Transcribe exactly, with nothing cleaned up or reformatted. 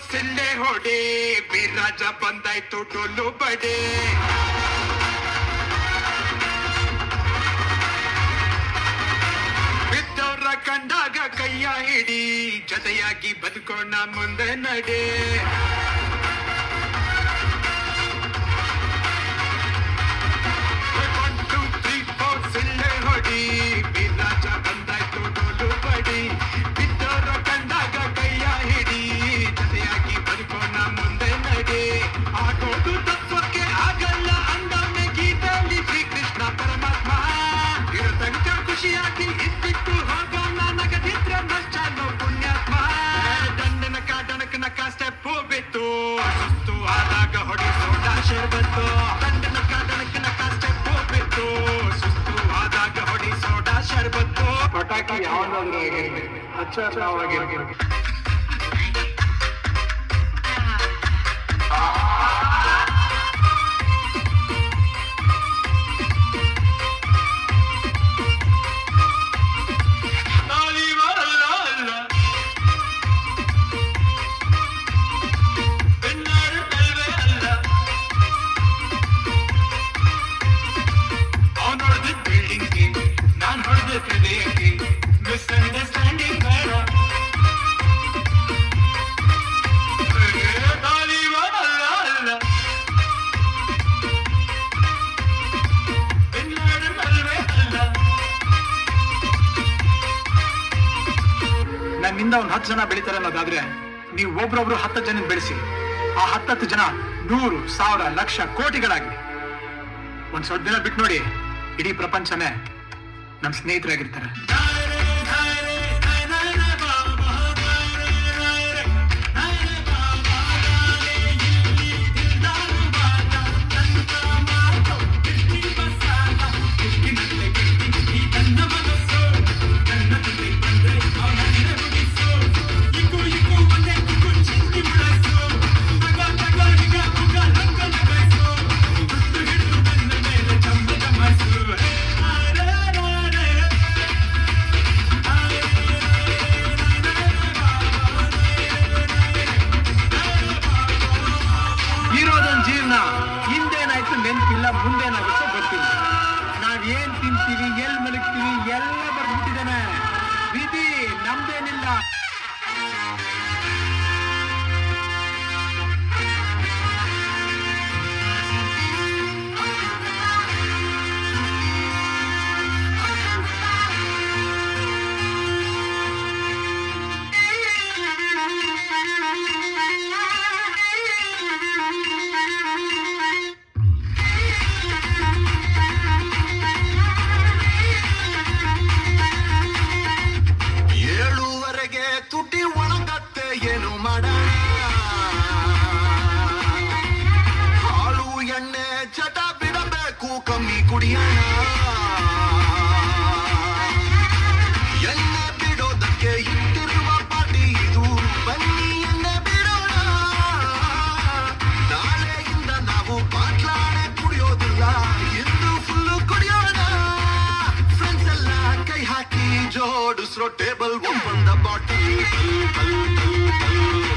ಸಿಳ್ಳೆ ಹೊಡೆ ಬಿರಾಜ ಬಂದಾಯ್ತು ಡೊಲ್ಲು ಬಡೆ ಬಿದ್ದವ್ರ ಕಂಡಾಗ ಕೈಯ ಹಿಡಿ ಜೊತೆಯಾಗಿ ಬದುಕೋಣ ಮುಂದೆ ನಡೆ ಒನ್ ಟೂ ತ್ರೀ ಫೋರ್ ಸಿಳ್ಳೆ ಹೊಡಿ ಬಿರಾಜ ಬಂದಾಯ್ತು ಡೊಲ್ಲು ಬಡಿ ಬಿದ್ದವ್ರ ಕಂಡಾಗ ಕೈಯ ಹಿಡಿ ಜೊತೆಯಾಗಿ ಬದುಕೋಣ ಮುಂದೆ ನಡೆ ಆಗೋದು ತತ್ವಕ್ಕೆ ಆಗಲ್ಲ ಅಂದವನೇ ಗೀತೆಯಲ್ಲಿ ಶ್ರೀಕೃಷ್ಣ ಪರಮಾತ್ಮ ಇರೋ ತನಕ ಖುಷಿಯಾಗಿ ಇದ್ಬಿಟ್ಟು ಹೋಗೋಣ ನಗದಿದ್ರೆ ನಷ್ಟನೋ ಪುಣ್ಯಾತ್ಮ ದಂಡನಕ ಡಣಕನಕ ಸ್ಟೆಪ್ ಬಿತ್ತು ಸುಸ್ತು ಆದಾಗ ಹೊಡಿ ಸೋಡಾ ಶರ್ಬತ್ತು ದಂಡನಕ ಡಣಕನಕ ಸ್ಟೆಪ್ ಬಿತ್ತು ಸುಸ್ತು ಆದಾಗ ಹೊಡಿ ಸೋಡಾ ಶರ್ಬತ್ತು ಪಟಾಕಿ ಯಾವ್ದಾದ್ರು ಆಗಿರ್ಬೇಕು ಅಚ್ಚವಾಗಿರ್ಬೇಕು Misunderstanding better. ನನ್ನಿಂದ ಒಂದ್ ಹತ್ತು ಜನ ಬೆಳಿತಾರೆ ಅನ್ನೋದಾದ್ರೆ ನೀವು ಒಬ್ರೊಬ್ರು ಹತ್ತು ಜನ ಬೆಳೆಸಿ ಆ ಹತ್ತತ್ತು ಜನ ನೂರು ಸಾವಿರ ಲಕ್ಷ ಕೋಟಿಗಳಾಗ್ಲಿ ಒಂದ್ ಸ್ವಲ್ಪ ದಿನ ಬಿಟ್ಟು ನೋಡಿ ಇಡೀ ಪ್ರಪಂಚನೇ ನಮ್ ಸ್ನೇಹಿತರಾಗಿರ್ತಾರೆ. ಹಿಂದೇನಾಯ್ತು ನೆನಪಿಲ್ಲ, ಮುಂದೇನಾಗುತ್ತೋ ಗೊತ್ತಿಲ್ಲ. ನಾವ್ ಏನ್ ತಿಂತೀವಿ, ಎಲ್ ಮಲಗ್ತೀವಿ ಎಲ್ಲ ಬರ್ಬಿಟ್ಟಿದ್ದೇನೆ. ವಿಧಿ ನಮ್ದೇನಿಲ್ಲ. ತುಟಿ ಒಣಗತ್ತೆ ಏನು ಮಾಡೋಣ, ಹಾಲು ಎಣ್ಣೆ ಚಟ ಬಿಡಬೇಕು, ಕಮ್ಮಿ ಕುಡಿಯೋಣ. ಎಣ್ಣೆ ಬಿಡೋದಕ್ಕೆ ಇಟ್ಟಿರುವ ಪಾಟಿ ಇದು, ಬನ್ನಿ ಎಣ್ಣೆ ಬಿಡೋಣ. ನಾಳೆಯಿಂದ ನಾವು ಬಾಟ್ಲಾಣೆ ಕುಡಿಯೋದಿಲ್ಲ, ಇಂದು ಫುಲ್ಲು ಕುಡಿಯೋಣ. ಫ್ರೆಂಡ್ಸ್ ಎಲ್ಲ ಕೈ ಹಾಕಿ ಜೋಡಿಸ್ರೋ ಟೇಬಲ್, ಓಪನ್ ದ ಬಾಟಲ್.